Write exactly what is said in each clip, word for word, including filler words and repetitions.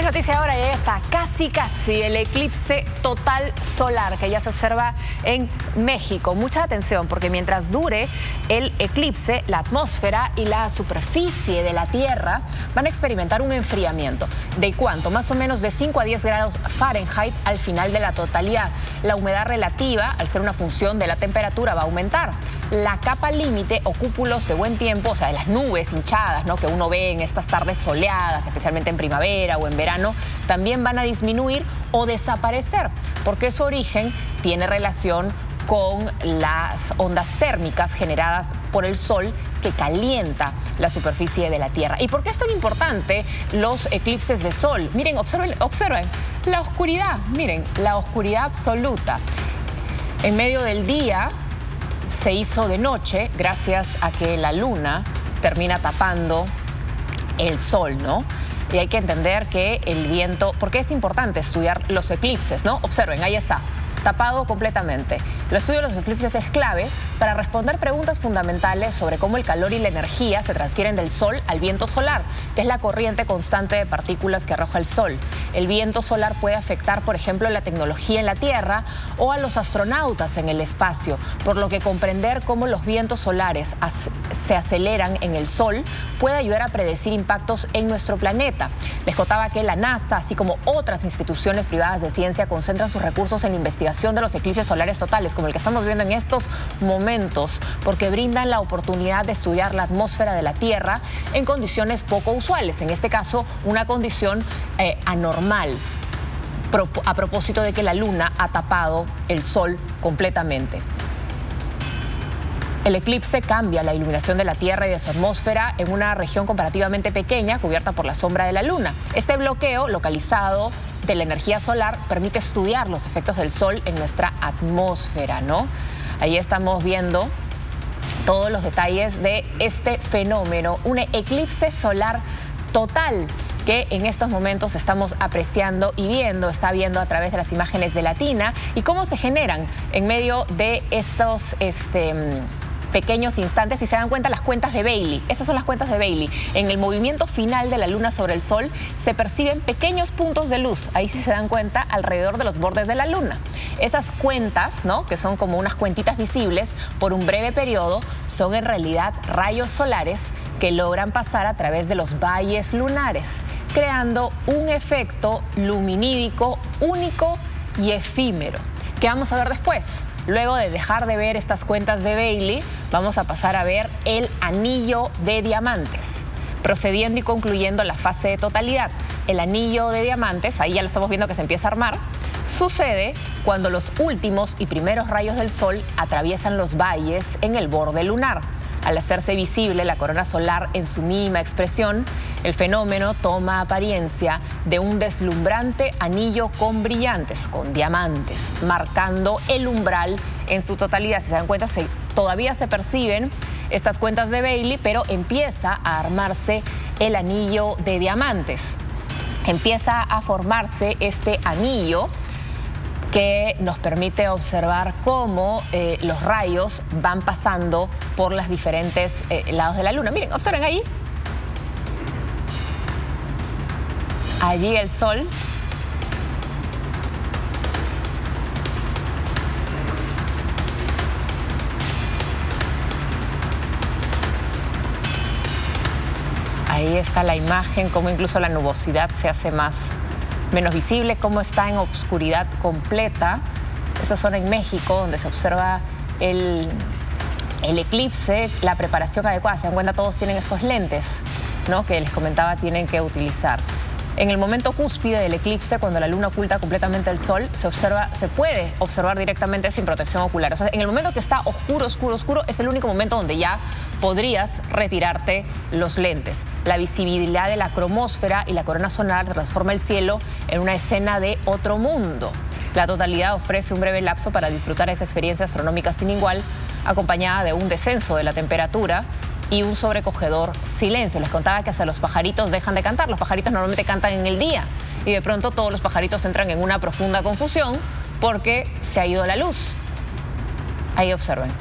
Es noticia ahora, ya está casi casi el eclipse total solar que ya se observa en México. Mucha atención, porque mientras dure el eclipse, la atmósfera y la superficie de la Tierra van a experimentar un enfriamiento. ¿De cuánto? Más o menos de cinco a diez grados Fahrenheit al final de la totalidad. La humedad relativa, al ser una función de la temperatura, va a aumentar. La capa límite o cúpulos de buen tiempo, o sea, de las nubes hinchadas, ¿no?, que uno ve en estas tardes soleadas, especialmente en primavera o en verano, también van a disminuir o desaparecer, porque su origen tiene relación con las ondas térmicas generadas por el sol que calienta la superficie de la Tierra. ¿Y por qué es tan importante los eclipses de sol? Miren, observen, observen la oscuridad, miren, la oscuridad absoluta. En medio del día se hizo de noche gracias a que la luna termina tapando el sol, ¿no? Y hay que entender que el viento, porque es importante estudiar los eclipses, ¿no? Observen, ahí está, tapado completamente. El estudio de los eclipses es clave para responder preguntas fundamentales sobre cómo el calor y la energía se transfieren del sol al viento solar, que es la corriente constante de partículas que arroja el sol. El viento solar puede afectar, por ejemplo, la tecnología en la Tierra o a los astronautas en el espacio, por lo que comprender cómo los vientos solares se aceleran en el sol puede ayudar a predecir impactos en nuestro planeta. Les contaba que la NASA, así como otras instituciones privadas de ciencia, concentran sus recursos en la investigación de los eclipses solares totales, como el que estamos viendo en estos momentos, porque brindan la oportunidad de estudiar la atmósfera de la Tierra en condiciones poco usuales, en este caso una condición eh, anormal, a propósito de que la luna ha tapado el sol completamente. El eclipse cambia la iluminación de la Tierra y de su atmósfera en una región comparativamente pequeña, cubierta por la sombra de la luna. Este bloqueo localizado de la energía solar permite estudiar los efectos del sol en nuestra atmósfera, ¿no? Ahí estamos viendo todos los detalles de este fenómeno, un eclipse solar total que en estos momentos estamos apreciando y viendo, está viendo a través de las imágenes de Latina, y cómo se generan en medio de estos este, pequeños instantes. Si se dan cuenta, las cuentas de Bailey, esas son las cuentas de Bailey. En el movimiento final de la luna sobre el sol se perciben pequeños puntos de luz, ahí sí se dan cuenta, alrededor de los bordes de la luna. Esas cuentas, ¿no?, que son como unas cuentitas visibles por un breve periodo, son en realidad rayos solares que logran pasar a través de los valles lunares, creando un efecto luminídico único y efímero, que vamos a ver después. Luego de dejar de ver estas cuentas de Bailey, vamos a pasar a ver el anillo de diamantes, procediendo y concluyendo la fase de totalidad. El anillo de diamantes, ahí ya lo estamos viendo que se empieza a armar, sucede cuando los últimos y primeros rayos del sol atraviesan los valles en el borde lunar. Al hacerse visible la corona solar en su mínima expresión, el fenómeno toma apariencia de un deslumbrante anillo con brillantes, con diamantes, marcando el umbral en su totalidad. Si se dan cuenta, se, todavía se perciben estas cuentas de Bailey, pero empieza a armarse el anillo de diamantes. Empieza a formarse este anillo que nos permite observar cómo eh, los rayos van pasando por los diferentes eh, lados de la luna. Miren, observen ahí. Allí el sol. Ahí está la imagen, cómo incluso la nubosidad se hace más menos visible, cómo está en oscuridad completa. Esta zona en México, donde se observa el, el eclipse, la preparación adecuada. Se dan cuenta, todos tienen estos lentes, ¿no?, que les comentaba tienen que utilizar. En el momento cúspide del eclipse, cuando la luna oculta completamente el sol, se observa, se puede observar directamente sin protección ocular. O sea, en el momento que está oscuro, oscuro, oscuro, es el único momento donde ya podrías retirarte los lentes. La visibilidad de la cromósfera y la corona solar transforma el cielo en una escena de otro mundo. La totalidad ofrece un breve lapso para disfrutar esa experiencia astronómica sin igual, acompañada de un descenso de la temperatura y un sobrecogedor silencio. Les contaba que hasta los pajaritos dejan de cantar. Los pajaritos normalmente cantan en el día y de pronto todos los pajaritos entran en una profunda confusión porque se ha ido la luz. Ahí observen.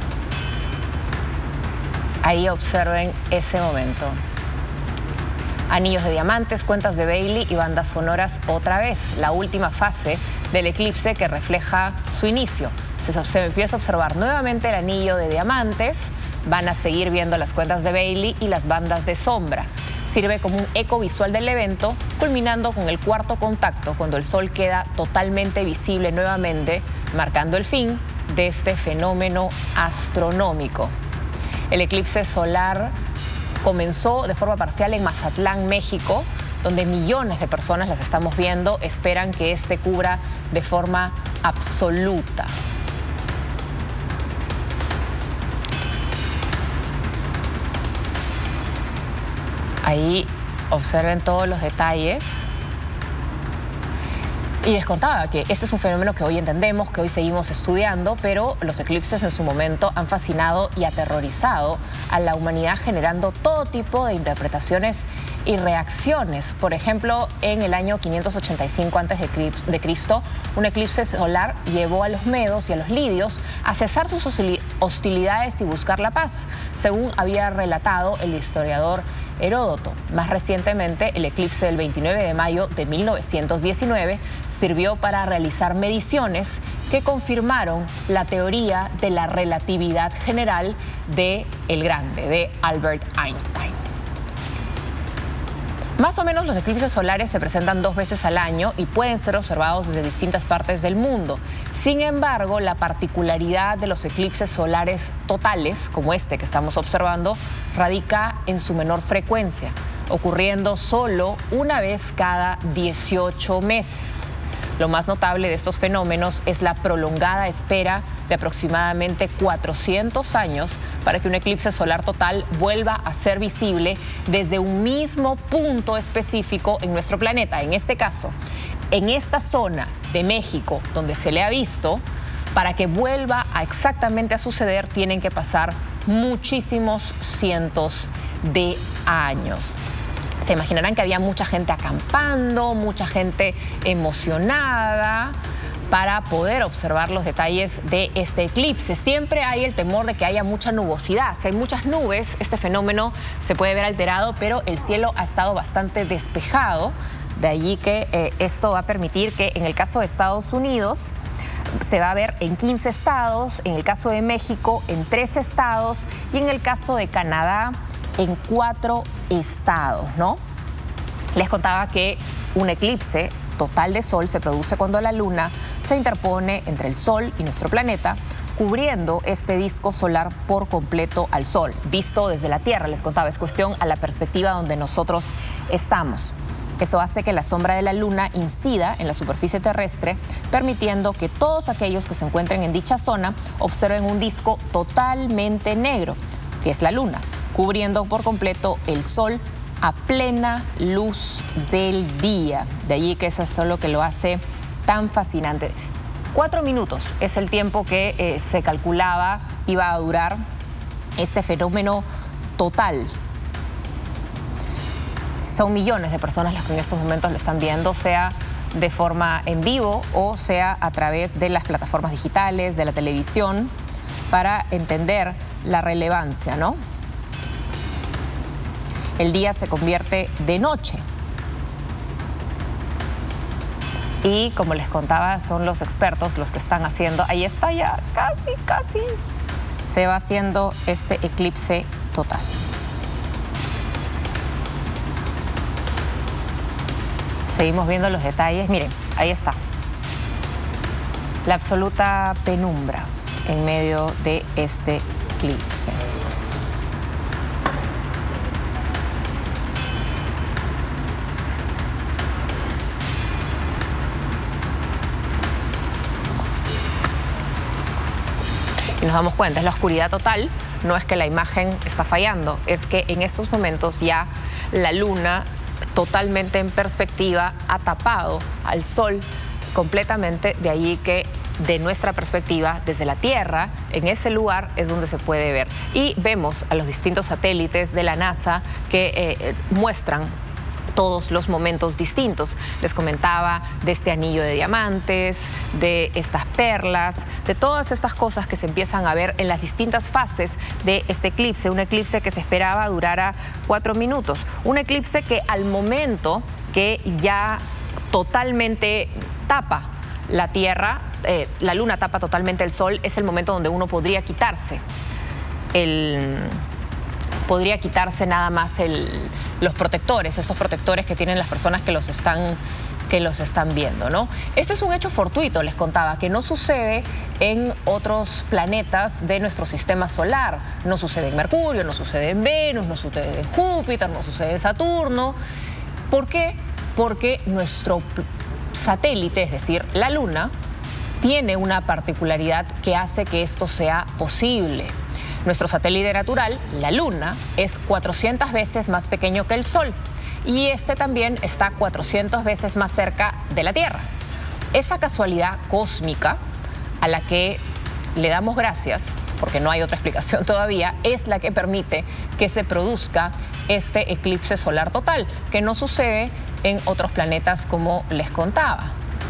Ahí observen ese momento. Anillos de diamantes, cuentas de Bailey y bandas sonoras otra vez. La última fase del eclipse que refleja su inicio. Se, se empieza a observar nuevamente el anillo de diamantes. Van a seguir viendo las cuentas de Bailey y las bandas de sombra. Sirve como un eco visual del evento, culminando con el cuarto contacto, cuando el sol queda totalmente visible nuevamente, marcando el fin de este fenómeno astronómico. El eclipse solar comenzó de forma parcial en Mazatlán, México, donde millones de personas las estamos viendo. Esperan que este cubra de forma absoluta. Ahí observen todos los detalles. Y les contaba que este es un fenómeno que hoy entendemos, que hoy seguimos estudiando, pero los eclipses en su momento han fascinado y aterrorizado a la humanidad, generando todo tipo de interpretaciones y reacciones. Por ejemplo, en el año quinientos ochenta y cinco antes de Cristo, un eclipse solar llevó a los medos y a los lidios a cesar sus hostilidades y buscar la paz, según había relatado el historiador Heródoto. Más recientemente, el eclipse del veintinueve de mayo de mil novecientos diecinueve sirvió para realizar mediciones que confirmaron la teoría de la relatividad general de El Grande, de Albert Einstein. Más o menos los eclipses solares se presentan dos veces al año y pueden ser observados desde distintas partes del mundo. Sin embargo, la particularidad de los eclipses solares totales, como este que estamos observando, radica en su menor frecuencia, ocurriendo solo una vez cada dieciocho meses. Lo más notable de estos fenómenos es la prolongada espera de aproximadamente cuatrocientos años para que un eclipse solar total vuelva a ser visible desde un mismo punto específico en nuestro planeta. En este caso, en esta zona de México donde se le ha visto, para que vuelva a exactamente a suceder tienen que pasar muchísimos cientos de años. Se imaginarán que había mucha gente acampando, mucha gente emocionada para poder observar los detalles de este eclipse. Siempre hay el temor de que haya mucha nubosidad. Si hay muchas nubes, este fenómeno se puede ver alterado, pero el cielo ha estado bastante despejado. De allí que eh, esto va a permitir que en el caso de Estados Unidos se va a ver en quince estados, en el caso de México en trece estados y en el caso de Canadá en cuatro estados, ¿no? Les contaba que un eclipse total de sol se produce cuando la luna se interpone entre el sol y nuestro planeta, cubriendo este disco solar por completo al sol, visto desde la Tierra. Les contaba, es cuestión a la perspectiva donde nosotros estamos. Eso hace que la sombra de la luna incida en la superficie terrestre, permitiendo que todos aquellos que se encuentren en dicha zona observen un disco totalmente negro, que es la luna, cubriendo por completo el sol a plena luz del día. De allí que eso es lo que lo hace tan fascinante. Cuatro minutos es el tiempo que eh, se calculaba iba a durar este fenómeno total. Son millones de personas las que en estos momentos lo están viendo, sea de forma en vivo o sea a través de las plataformas digitales, de la televisión, para entender la relevancia, ¿no? El día se convierte de noche. Y como les contaba, son los expertos los que están haciendo, ahí está ya, casi, casi, se va haciendo este eclipse total. Seguimos viendo los detalles. Miren, ahí está. La absoluta penumbra en medio de este eclipse. Y nos damos cuenta, es la oscuridad total. No es que la imagen está fallando, es que en estos momentos ya la luna totalmente en perspectiva ha tapado al sol completamente. De allí que de nuestra perspectiva desde la Tierra, en ese lugar es donde se puede ver. Y vemos a los distintos satélites de la NASA que eh, muestran todos los momentos distintos. Les comentaba de este anillo de diamantes, de estas perlas, de todas estas cosas que se empiezan a ver en las distintas fases de este eclipse. Un eclipse que se esperaba durara cuatro minutos. Un eclipse que al momento que ya totalmente tapa la Tierra, eh, la Luna tapa totalmente el Sol, es el momento donde uno podría quitarse el... podría quitarse nada más el, los protectores, estos protectores que tienen las personas que los están, que los están viendo, ¿no? Este es un hecho fortuito, les contaba, que no sucede en otros planetas de nuestro sistema solar. No sucede en Mercurio, no sucede en Venus, no sucede en Júpiter, no sucede en Saturno. ¿Por qué? Porque nuestro satélite, es decir, la Luna, tiene una particularidad que hace que esto sea posible. Nuestro satélite natural, la Luna, es cuatrocientas veces más pequeño que el Sol y este también está cuatrocientas veces más cerca de la Tierra. Esa casualidad cósmica a la que le damos gracias, porque no hay otra explicación todavía, es la que permite que se produzca este eclipse solar total, que no sucede en otros planetas como les contaba.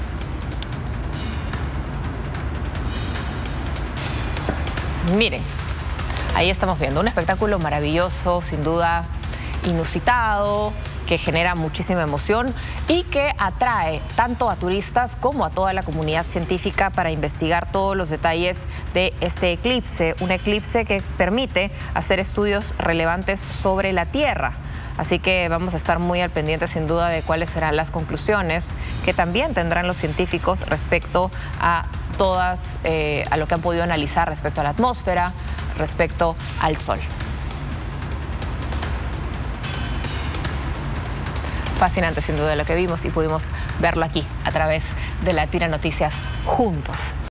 Miren. Ahí estamos viendo un espectáculo maravilloso, sin duda inusitado, que genera muchísima emoción y que atrae tanto a turistas como a toda la comunidad científica para investigar todos los detalles de este eclipse. Un eclipse que permite hacer estudios relevantes sobre la Tierra. Así que vamos a estar muy al pendiente sin duda de cuáles serán las conclusiones que también tendrán los científicos respecto a todas, eh, a lo que han podido analizar respecto a la atmósfera, respecto al Sol. Fascinante sin duda lo que vimos y pudimos verlo aquí a través de Latina Noticias juntos.